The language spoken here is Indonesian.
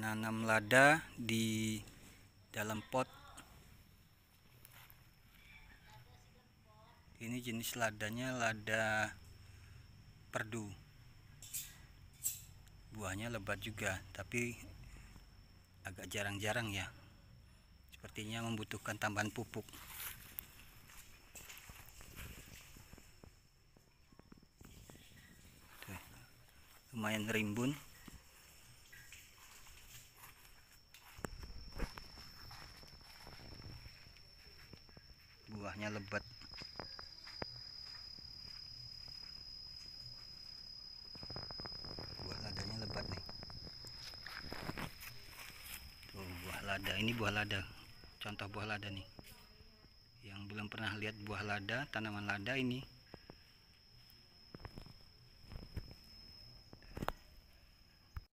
nanam lada di dalam pot. Ini jenis ladanya lada perdu. Buahnya lebat juga, tapi agak jarang-jarang ya. Sepertinya membutuhkan tambahan pupuk. Tuh, lumayan rimbun. Buahnya lebat. Buah ladanya lebat nih. Tuh, buah lada. Ini buah lada. Contoh buah lada nih. Yang belum pernah lihat buah lada, tanaman lada ini,